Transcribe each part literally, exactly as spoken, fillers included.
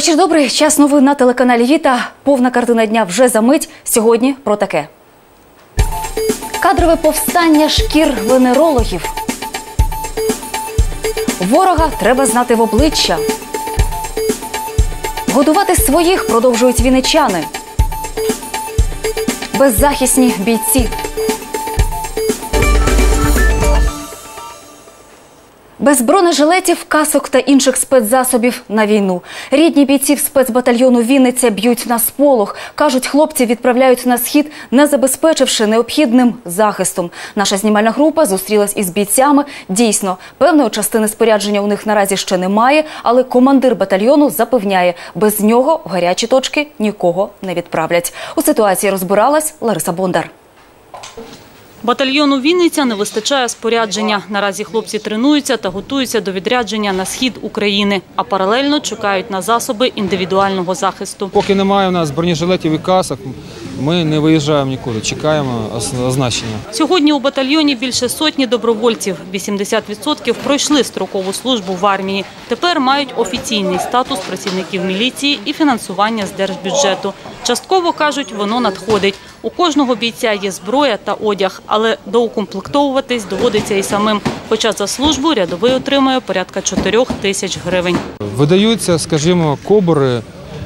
Вечір добрий, час новин на телеканалі Віта. Повна картина дня вже за мить. Сьогодні про таке. Кадрове повстання шкір венерологів. Ворога треба знати в обличчя. Годувати своїх продовжують вінничани. Беззахисні бійці. Без бронежилетів, касок та інших спецзасобів на війну. Рідні бійців спецбатальйону «Вінниця» б'ють на сполох. Кажуть, хлопці відправляють на схід, не забезпечивши необхідним захистом. Наша знімальна група зустрілась із бійцями. Дійсно, певної частини спорядження у них наразі ще немає, але командир батальйону запевняє, без нього в гарячі точки нікого не відправлять. У ситуації розбиралась Лариса Бондар. Батальйону «Вінниця» не вистачає спорядження. Наразі хлопці тренуються та готуються до відрядження на схід України, а паралельно чекають на засоби індивідуального захисту. Поки немає у нас бронежилетів і касок, ми не виїжджаємо нікуди, чекаємо означення. Сьогодні у батальйоні більше сотні добровольців. вісімдесят відсотків пройшли строкову службу в армії. Тепер мають офіційний статус працівників міліції і фінансування з держбюджету. Частково, кажуть, воно надходить. У кожного бійця є зброя та одяг, але доукомплектовуватись доводиться і самим. Хоча за службу рядовий отримує порядка чотирьох тисяч гривень. Видаються, скажімо, кобури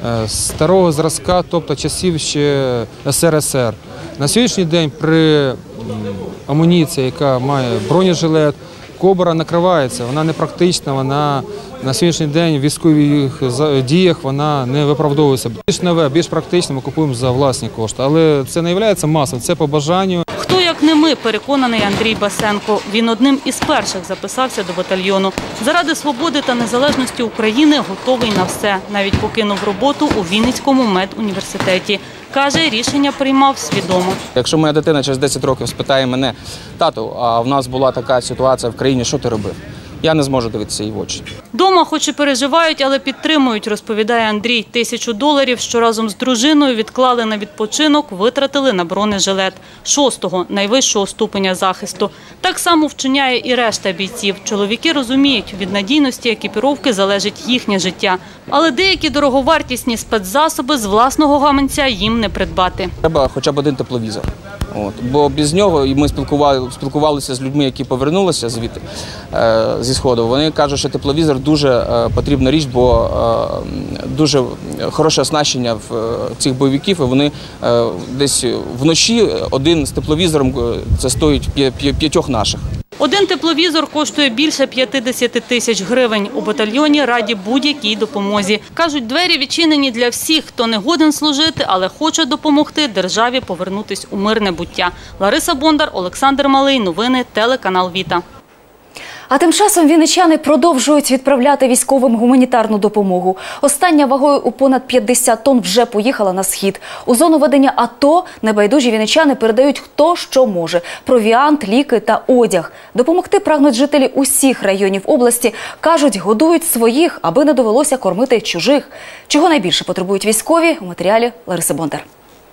старого зразка, тобто часів ще ес ер ес ер. На сьогоднішній день при амуніції, яка має бронежилет, кобура накривається, вона не практична, вона на сьогоднішній день в військових діях вона не виправдовується. Більш нове, більш практичне ми купуємо за власні кошти, але це не є масовим, це по бажанню. Хто, як не ми, переконаний Андрій Басенко. Він одним із перших записався до батальйону. Заради свободи та незалежності України готовий на все. Навіть покинув роботу у Вінницькому медуніверситеті. Каже, рішення приймав свідомо. Якщо моя дитина через десять років спитає мене: тату, а в нас була така ситуація в країні, що ти робив? Я не зможу дивитися їй в очі. Дома хоч і переживають, але підтримують, розповідає Андрій. Тисячу доларів, що разом з дружиною відклали на відпочинок, витратили на бронежилет. Шостого, найвищого ступеня захисту. Так само вчиняє і решта бійців. Чоловіки розуміють, від надійності екіпіровки залежить їхнє життя. Але деякі дороговартісні спецзасоби з власного гаманця їм не придбати. Треба хоча б один тепловізор. От. Бо без нього, і ми спілкували, спілкувалися з людьми, які повернулися звідти, е, зі Сходу, вони кажуть, що тепловізор дуже е, потрібна річ, бо е, дуже хороше оснащення в е, цих бойовиків, і вони е, десь вночі один з тепловізором, це стоїть п'ятьох наших. Один тепловізор коштує більше п'ятдесят тисяч гривень. У батальйоні раді будь-якій допомозі. Кажуть, двері відчинені для всіх, хто не годен служити, але хоче допомогти державі повернутись у мирне буття. Лариса Бондар, Олександр Малий. Новини, телеканал Віта. А тим часом вінничани продовжують відправляти військовим гуманітарну допомогу. Остання вагою у понад п'ятдесят тонн вже поїхала на схід. У зону ведення АТО небайдужі вінничани передають хто що може – провіант, ліки та одяг. Допомогти прагнуть жителі усіх районів області. Кажуть, годують своїх, аби не довелося кормити чужих. Чого найбільше потребують військові – у матеріалі Лариси Бондар.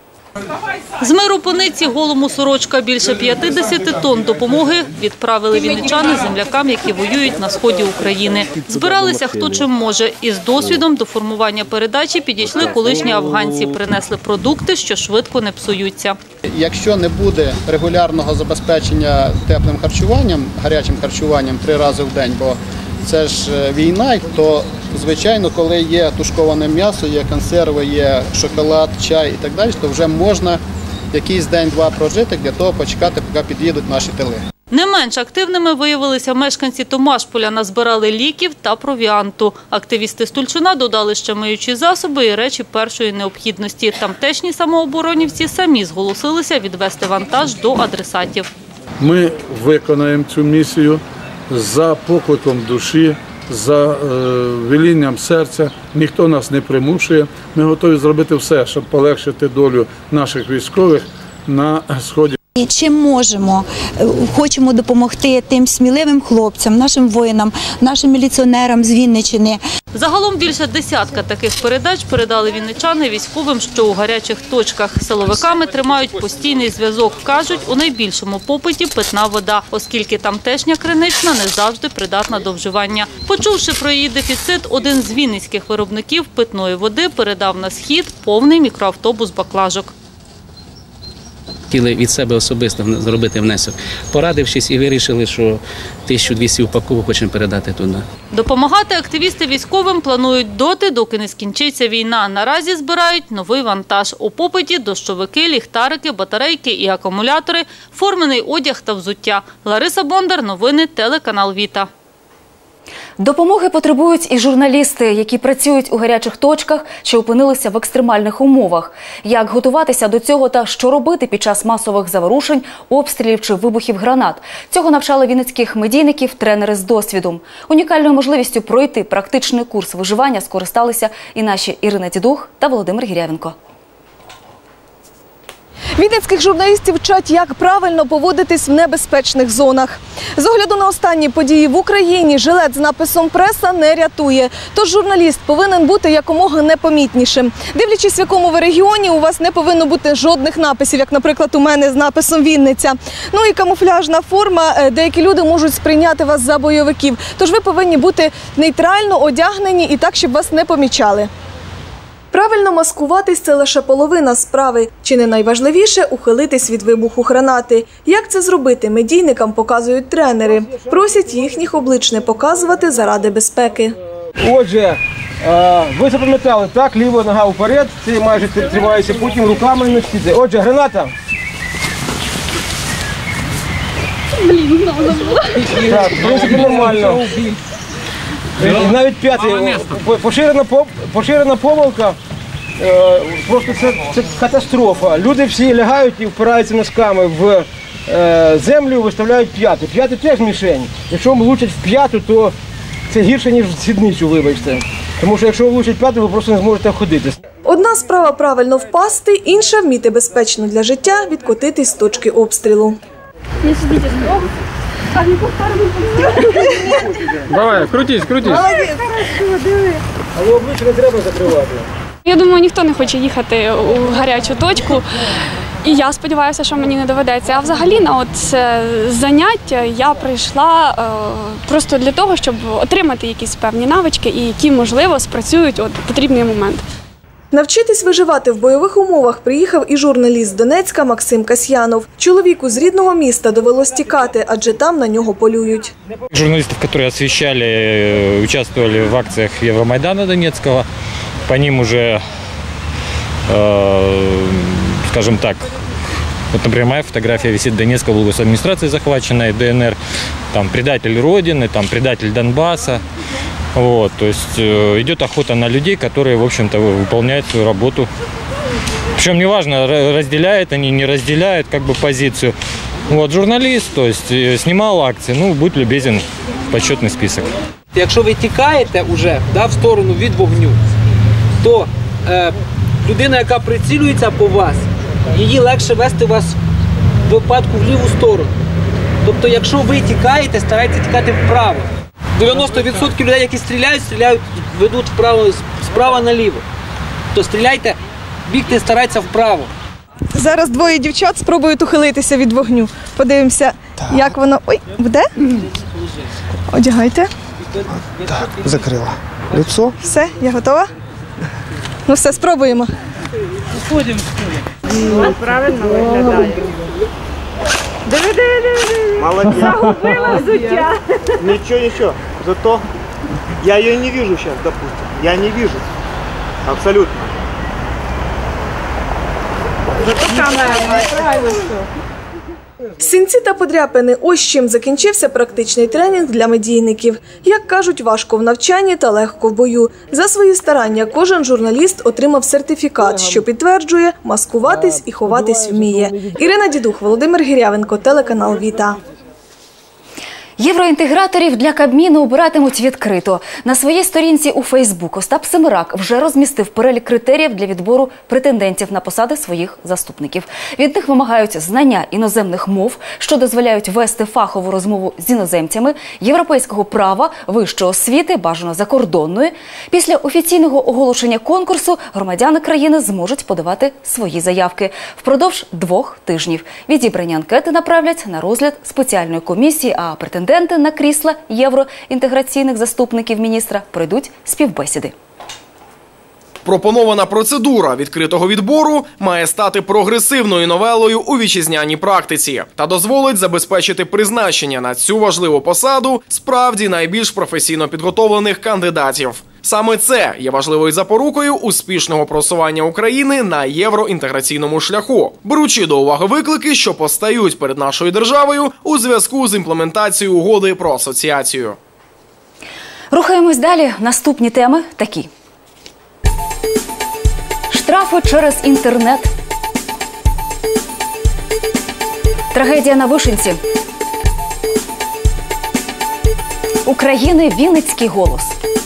З миру пониці голому сорочка. Більше п'ятдесят тонн допомоги відправили вінничани землякам, які воюють на сході України. Збиралися хто чим може. Із досвідом до формування передачі підійшли колишні афганці. Принесли продукти, що швидко не псуються. Якщо не буде регулярного забезпечення теплим харчуванням, гарячим харчуванням три рази в день, бо це ж війна, то, звичайно, коли є тушковане м'ясо, є консерви, є шоколад, чай і так далі, то вже можна якийсь день-два прожити для того почекати, поки під'їдуть наші тили. Не менш активними виявилися мешканці Томашполя. Назбирали ліків та провіанту. Активісти з Тульчина додали ще миючі засоби і речі першої необхідності. Тамтешні самооборонівці самі зголосилися відвести вантаж до адресатів. Ми виконаємо цю місію за покликом душі, за е, велінням серця. Ніхто нас не примушує. Ми готові зробити все, щоб полегшити долю наших військових на сході. І чим можемо, хочемо допомогти тим сміливим хлопцям, нашим воїнам, нашим міліціонерам з Вінниччини. Загалом більше десятка таких передач передали вінничани військовим, що у гарячих точках. З силовиками тримають постійний зв'язок. Кажуть, у найбільшому попиті питна вода, оскільки тамтешня кринична не завжди придатна до вживання. Почувши про її дефіцит, один з вінницьких виробників питної води передав на схід повний мікроавтобус баклажок. Хотіли від себе особисто зробити внесок. Порадившись і вирішили, що тисячу двісті упаковок хочемо передати туди. Допомагати активісти військовим планують доти, доки не скінчиться війна. Наразі збирають новий вантаж. У попиті – дощовики, ліхтарики, батарейки і акумулятори, формений одяг та взуття. Лариса Бондар, новини, телеканал Віта. Допомоги потребують і журналісти, які працюють у гарячих точках, що опинилися в екстремальних умовах. Як готуватися до цього та що робити під час масових заворушень, обстрілів чи вибухів гранат. Цього навчали вінницьких медійників тренери з досвідом. Унікальною можливістю пройти практичний курс виживання скористалися і наші Ірина Дідух та Володимир Гірявенко. Вінницьких журналістів вчать, як правильно поводитись в небезпечних зонах. З огляду на останні події в Україні жилет з написом «Преса» не рятує. Тож журналіст повинен бути якомога непомітнішим. Дивлячись, в якому ви регіоні, у вас не повинно бути жодних написів, як, наприклад, у мене з написом «Вінниця». Ну і камуфляжна форма. Деякі люди можуть сприйняти вас за бойовиків. Тож ви повинні бути нейтрально одягнені і так, щоб вас не помічали. Правильно маскуватись – це лише половина справи. Чи не найважливіше – ухилитись від вибуху гранати. Як це зробити, медійникам показують тренери. Просять їхніх облич не показувати заради безпеки. Отже, ви запам'ятали, так, ліва нога вперед, це майже тримається, потім руками не стійте. Отже, граната. Блін, надо було. Так, в принципі, нормально. Навіть п'ятий, поширена, поширена помилка, просто це, це катастрофа. Люди всі лягають і впираються носками в землю, виставляють п'яту. П'яту теж мішень. Якщо влучать в п'яту, то це гірше, ніж в сідницю, вибачте. Тому що якщо влучать п'яту, ви просто не зможете ходити. Одна справа правильно впасти, інша вміти безпечно для життя відкотитись з точки обстрілу. Не сидите строго. Давай, крутись, крутись. Але обличчя не треба закривати. Я думаю, ніхто не хоче їхати у гарячу точку. І я сподіваюся, що мені не доведеться. А взагалі на от це заняття я прийшла е, просто для того, щоб отримати якісь певні навички, і які, можливо, спрацюють от потрібний момент. Навчитись виживати в бойових умовах приїхав і журналіст з Донецька Максим Касьянов. Чоловіку з рідного міста довелось тікати, адже там на нього полюють. Журналістів, які освіщали, участвували в акціях Євромайдану Донецького, по ним уже, скажем так, вот, например, моя фотография висит в Донецкой областной администрации, захваченной ДНР, там предатель Родины, там предатель Донбасса. Вот, то есть э, идет охота на людей, которые, в общем-то, выполняют свою работу. Причем неважно, разделяют они, не разделяют как бы позицию. Вот, журналист, то есть э, снимал акции, ну, будь любезен в почетный список. Якщо ви тікаєте уже, да, в сторону від вогню, то е, людина, яка прицілюється по вас, її легше вести вас в випадку в ліву сторону. Тобто, якщо ви тікаєте, старайтеся тікати вправо. дев'яносто відсотків людей, які стріляють, стріляють, ведуть вправо, справа наліво. То стріляйте, бігти, старайтеся вправо. Зараз двоє дівчат спробують ухилитися від вогню. Подивимося, так. Як воно... Ой, буде? Одягайте. Так, закрила лицо. Все, я готова? Ну все, спробуємо. Виходимо. Правильно виглядає. Диви, диви, диви. Молодец. Загубила взуття. Ничего, ничего. Зато я ее не вижу сейчас, допустим. Я не вижу. Абсолютно. Зато камера має правильно. Синці та подряпини – ось чим закінчився практичний тренінг для медійників. Як кажуть, важко в навчанні та легко в бою. За свої старання кожен журналіст отримав сертифікат, що підтверджує – маскуватись і ховатись вміє. Ірина Дідух, Володимир Гірявенко, телеканал Віта. Євроінтеграторів для Кабміну обиратимуть відкрито. На своїй сторінці у Фейсбук Остап Семирак вже розмістив перелік критеріїв для відбору претендентів на посади своїх заступників. Від них вимагають знання іноземних мов, що дозволяють вести фахову розмову з іноземцями, європейського права, вищої освіти, бажано закордонної. Після офіційного оголошення конкурсу громадяни країни зможуть подавати свої заявки впродовж двох тижнів. Відібрані анкети направлять на розгляд спеціальної комісії, а претенденти на крісла євроінтеграційних заступників міністра пройдуть співбесіди. Пропонована процедура відкритого відбору має стати прогресивною новелою у вітчизняній практиці та дозволить забезпечити призначення на цю важливу посаду справді найбільш професійно підготовлених кандидатів. Саме це є важливою запорукою успішного просування України на євроінтеграційному шляху, беручи до уваги виклики, що постають перед нашою державою у зв'язку з імплементацією угоди про асоціацію. Рухаємось далі. Наступні теми такі. Штрафи через інтернет. Трагедія на Вишенці. України Вінницький голос.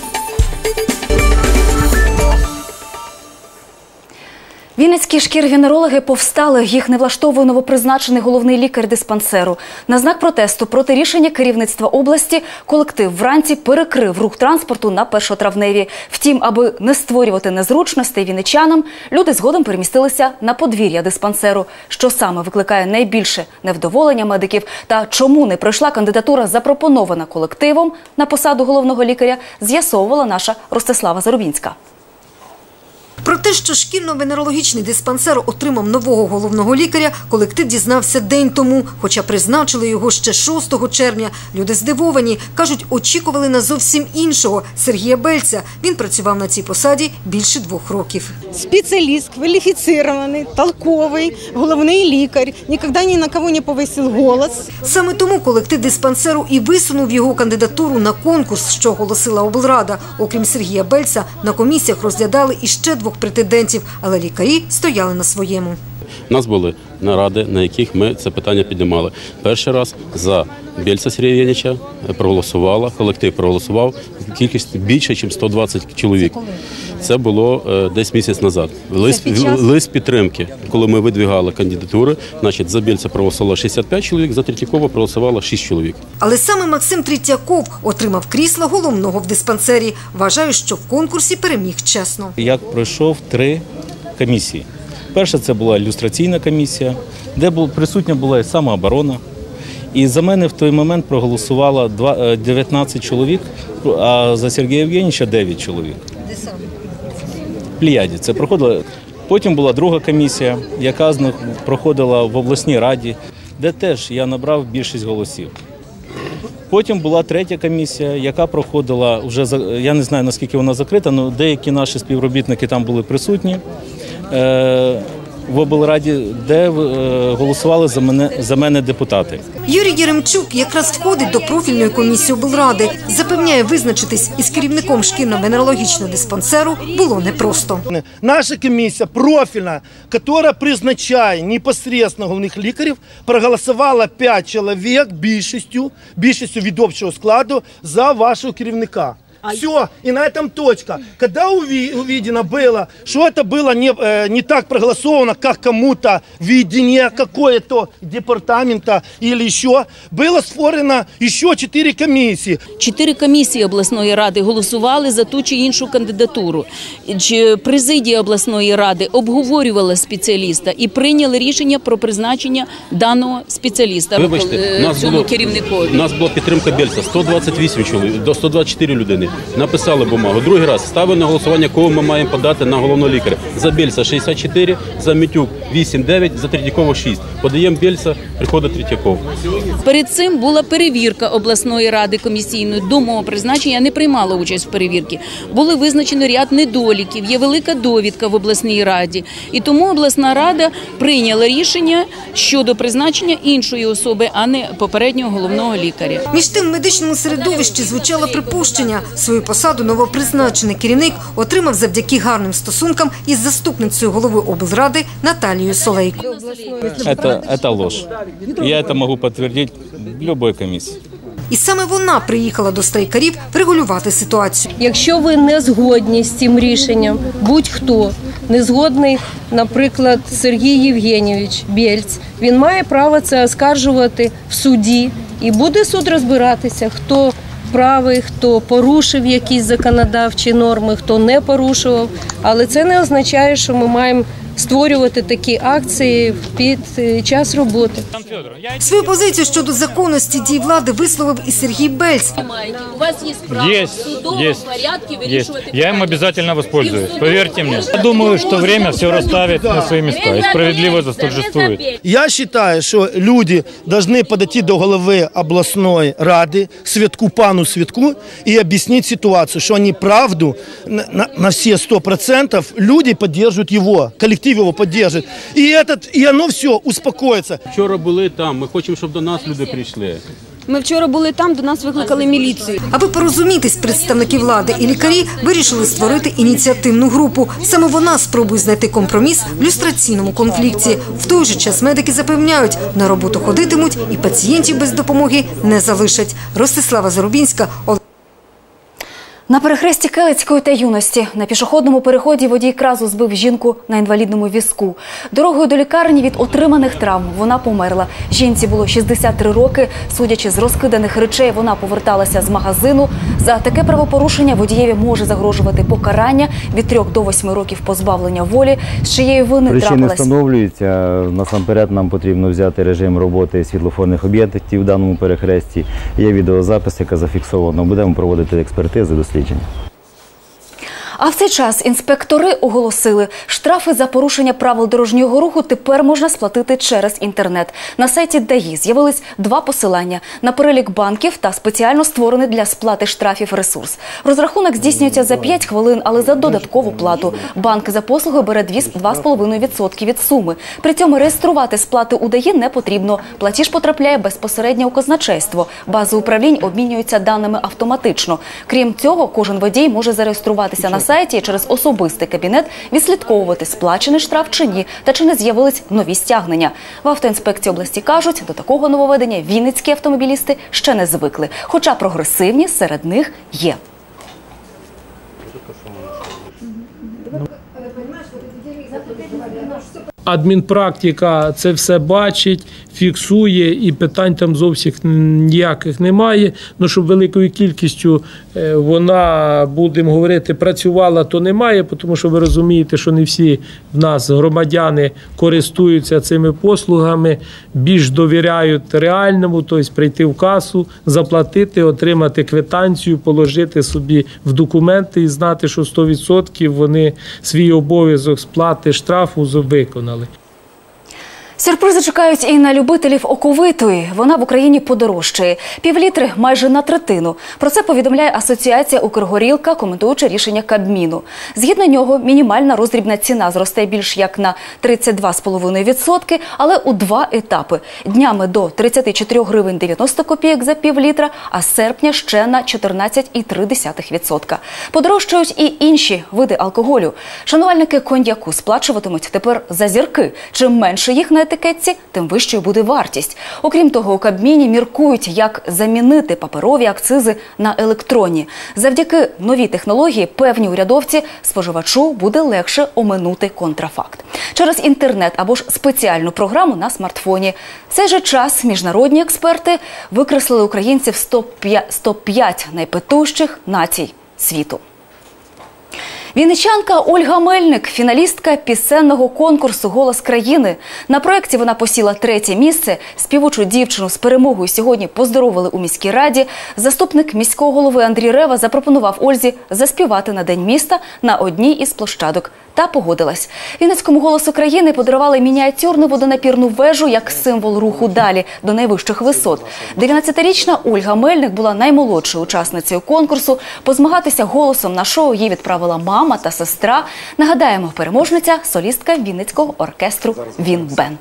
Вінницькі шкір-венерологи повстали. Їх не влаштовує новопризначений головний лікар диспансеру. На знак протесту проти рішення керівництва області колектив вранці перекрив рух транспорту на Першотравневій. Втім, аби не створювати незручностей вінничанам, люди згодом перемістилися на подвір'я диспансеру. Що саме викликає найбільше невдоволення медиків та чому не пройшла кандидатура, запропонована колективом на посаду головного лікаря, з'ясовувала наша Ростислава Зарубінська. Про те, що шкірно-венерологічний диспансер отримав нового головного лікаря, колектив дізнався день тому. Хоча призначили його ще шостого червня. Люди здивовані. Кажуть, очікували на зовсім іншого – Сергія Бельця. Він працював на цій посаді більше двох років. Спеціаліст, кваліфіцірований, толковий, головний лікар. Ніколи ні на кого не повисив голос. Саме тому колектив диспансеру і висунув його кандидатуру на конкурс, що оголосила облрада. Окрім Сергія Бельця, на комісіях розглядали іще двох претендентів, але лікарі стояли на своєму. У нас були наради, на яких ми це питання піднімали. Перший раз за Бельця Сергія Євгеновича проголосувала, колектив проголосував кількість більше, ніж сто двадцять чоловік. Це було е, десь місяць назад. Лист, лист підтримки, коли ми видвигали кандидатури, значить, за Бельця проголосувало шістдесят п'ять чоловік, за Третьякова проголосувало шість чоловік. Але саме Максим Третьяков отримав крісло головного в диспансері. Вважаю, що в конкурсі переміг чесно. Я пройшов три комісії. Перша – це була ілюстраційна комісія, де присутня була і самооборона. І за мене в той момент проголосувало дев'ятнадцять чоловік, а за Сергія Євгеновича дев'ять чоловік. Де саме? В Плеяді це проходило. Потім була друга комісія, яка проходила в обласній раді, де теж я набрав більшість голосів. Потім була третя комісія, яка проходила, вже, я не знаю, наскільки вона закрита, але деякі наші співробітники там були присутні в облраді, де голосували за мене, за мене депутати. Юрій Єремчук якраз входить до профільної комісії облради. Запевняє, визначитись із керівником шкірно-венерологічного диспансеру було непросто. Наша комісія профільна, яка призначає непосредственно головних лікарів, проголосувала п'ять чоловік більшістю, більшістю від общого складу за вашого керівника. Все, и на этом точка. Когда увидено было, что это было не, э, не так проголосовано, как кому-то видение какое-то департамента или еще, было створено еще четыре комісії. Чотири комісії обласної ради голосували за ту чи іншу кандидатуру. Президія обласної ради обговорювала спеціаліста і прийняли рішення про призначення даного спеціаліста. Вибачте, нас цьому було, керівникові. У нас була підтримка Бельця, сто двадцять вісім чоловік, до сто двадцять чотири людини. Написали бумагу. Другий раз ставили на голосування, кого ми маємо подати на головного лікаря. За Бельця шістдесят чотири, за Мітюк вісім дев'ять, за Третьякова шість. Подаємо Бельця, приходить Третьяков. Перед цим була перевірка обласної ради комісійної. До мого призначення не приймала участь в перевірці. Були визначені ряд недоліків, є велика довідка в обласній раді. І тому обласна рада прийняла рішення щодо призначення іншої особи, а не попереднього головного лікаря. Між тим, в медичному середовищі звучало припущення. Свою посаду новопризначений керівник отримав завдяки гарним стосункам із заступницею голови облради Наталією Солейко. Это, это ложь. Я это могу подтвердить в любой комиссии. І саме вона приїхала до страйкарів врегулювати ситуацію. Якщо ви не згодні з цим рішенням, будь-хто не згодний, наприклад, Сергій Євгенійович Бєльц, він має право це оскаржувати в суді і буде суд розбиратися, хто правий, хто порушив якісь законодавчі норми, хто не порушував. Але це не означає, що ми маємо створювати такі акції під час роботи. Свою позицію щодо законності дій влади висловив і Сергій Бєльц. У вас є право в судовому порядку вирішувати. Я им обязательно воспользуюсь, поверьте мне. Я думаю, что время все расставит на свои места, и справедливость восторжествует. Я считаю, что люди должны подойти до головы областной рады, Святку, пану Святку, и объяснить ситуацию, что они правду на, на, на все сто процентов люди поддерживают его, коллектив его поддержит. И, этот, и оно все успокоится. Вчора були там, ми хочемо, щоб до нас люди прийшли. Ми вчора були там, до нас викликали міліцію. Аби порозумітись, представники влади і лікарі вирішили створити ініціативну групу. Саме вона спробує знайти компроміс в люстраційному конфлікті. В той же час медики запевняють, на роботу ходитимуть і пацієнтів без допомоги не залишать. Ростислава Зарубінська. На перехресті Келицької та Юності на пішохідному переході водій кразу збив жінку на інвалідному візку. Дорогою до лікарні від отриманих травм вона померла. Жінці було шістдесят три роки. Судячи з розкиданих речей, вона поверталася з магазину. За таке правопорушення водієві може загрожувати покарання від трьох до восьми років позбавлення волі. З чиєї вини трапилась? Причини встановлюються. Насамперед нам потрібно взяти режим роботи світлофорних об'єктів в даному перехресті. Є відеозапис, яка зафіксована. Будемо проводити експертизи, дослідження. А в цей час інспектори оголосили, штрафи за порушення правил дорожнього руху тепер можна сплатити через інтернет. На сайті ДАІ з'явились два посилання на перелік банків та спеціально створений для сплати штрафів ресурс. Розрахунок здійснюється за п'ять хвилин, але за додаткову плату. Банк за послуги бере два з половиною відсотки від суми. При цьому реєструвати сплати у ДАІ не потрібно. Платіж потрапляє безпосередньо у казначейство. Бази управлінь обмінюються даними автоматично. Крім цього, кожен водій може зареєструватися на сайті і через особистий кабінет відслідковувати, сплачений штраф чи ні, та чи не з'явились нові стягнення. В автоінспекції області кажуть, до такого нововведення вінницькі автомобілісти ще не звикли, хоча прогресивні серед них є. Адмінпрактика це все бачить, фіксує і питань там зовсім ніяких немає. Ну, щоб великою кількістю вона, будемо говорити, працювала, то немає, тому що ви розумієте, що не всі в нас громадяни користуються цими послугами, більш довіряють реальному, тобто прийти в касу, заплатити, отримати квитанцію, положити собі в документи і знати, що сто відсотків вони свій обов'язок сплати штрафу виконали. Сюрпризи чекають і на любителів оковитої. Вона в Україні подорожчає. Півлітри майже на третину. Про це повідомляє Асоціація «Укргорілка», коментуючи рішення Кабміну. Згідно нього, мінімальна роздрібна ціна зросте більш як на тридцять два з половиною відсотки, але у два етапи. Днями до тридцять чотири гривень дев'яносто копійок за півлітра, а з серпня ще на чотирнадцять цілих три десятих відсотка. Подорожчають і інші види алкоголю. Шанувальники коньяку сплачуватимуть тепер за зірки. Чим менше їх на етикетці, тим вищою буде вартість. Окрім того, у Кабміні міркують, як замінити паперові акцизи на електронні. Завдяки новій технології, певні урядовці, споживачу буде легше оминути контрафакт. Через інтернет або ж спеціальну програму на смартфоні. В цей же час міжнародні експерти викреслили українців з топ п'ять найпитущих націй світу. Вінничанка Ольга Мельник – фіналістка пісенного конкурсу «Голос країни». На проєкті вона посіла третє місце. Співучу дівчину з перемогою сьогодні поздоровили у міській раді. Заступник міського голови Андрій Рева запропонував Ользі заспівати на День міста на одній із площадок. Та погодилась. Вінницькому «Голосу країни» подарували мініатюрну водонапірну вежу як символ руху далі, до найвищих висот. дев'ятнадцятирічна Ольга Мельник була наймолодшою учасницею конкурсу. Позмагатися голосом на шоу її відправила мама та сестра. Нагадаємо, переможниця – солістка Вінницького оркестру «Вінбен».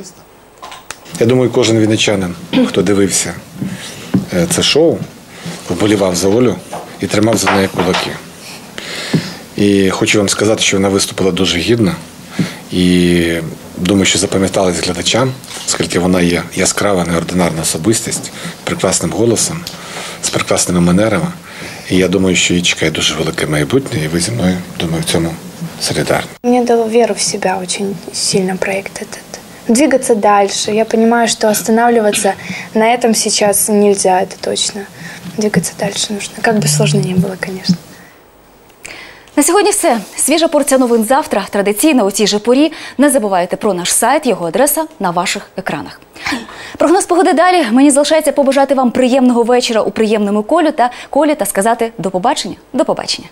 Я думаю, кожен вінничанин, хто дивився це шоу, вболівав за Олю і тримав за неї кулаки. І хочу вам сказати, що вона виступила дуже гідно. І думаю, що запам'яталась глядачам, оскільки вона є яскрава, неординарна особистість, прекрасним голосом, з прекрасними манерами. І я думаю, що її чекає дуже велике майбутнє, і ви зі мною, думаю, в цьому солідарні. Мне дал веру в себя очень сильно проект этот. Двигаться дальше. Я понимаю, что останавливаться на этом сейчас нельзя, это точно. Двигаться дальше нужно. Как бы сложно ни было, конечно. На сьогодні все. Свіжа порція новин завтра. Традиційно у цій же порі. Не забувайте про наш сайт, його адреса на ваших екранах. Прогноз погоди далі. Мені залишається побажати вам приємного вечора у приємному колі та колі та сказати до побачення. До побачення.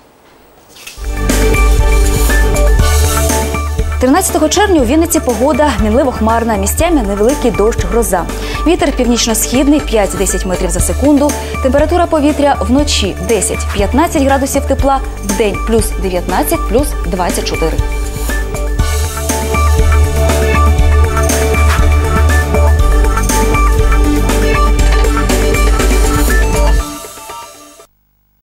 тринадцятого червня у Вінниці погода мінливо хмарна, місцями невеликий дощ, гроза. Вітер північно-східний п'ять-десять метрів за секунду. Температура повітря вночі десять-п'ятнадцять градусів тепла, вдень плюс дев'ятнадцять, плюс двадцять чотири.